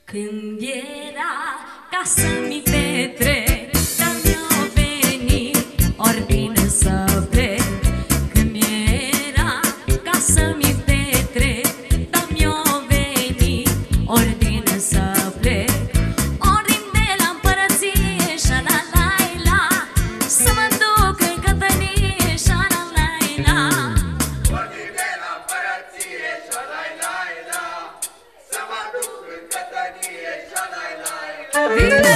Când era ca să-mi petrec, dar mi-o veni ordine să plec. Când era ca să-mi petrec, dar mi-o veni ordine să plec. Ordin de la împărăție, șa-la-la-la, să mă duc în cătănie, șa-la-la-la. Ordin de la împărăție, șa-la-la-la, să mă duc în cătănie, șa-la-la-la.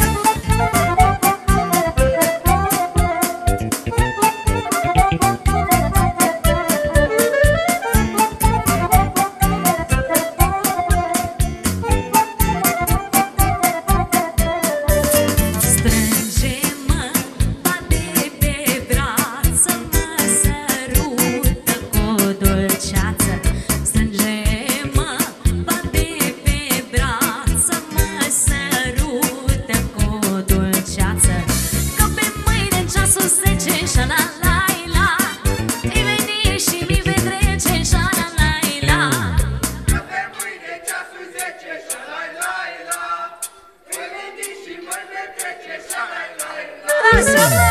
Strânge-mă, bate pe braț, să mă sărută cu dulceață. Strânge-mă, bate pe braț, să mă sărută cu dulceață. Că pe mâine în ceasul 10, șa-la-la-la, îi veni și mi petrece, șa-la-la-la. Că pe mâine ceasul 10, șa-la-la-la, îi veni și mă petrece, șa-la-la-la.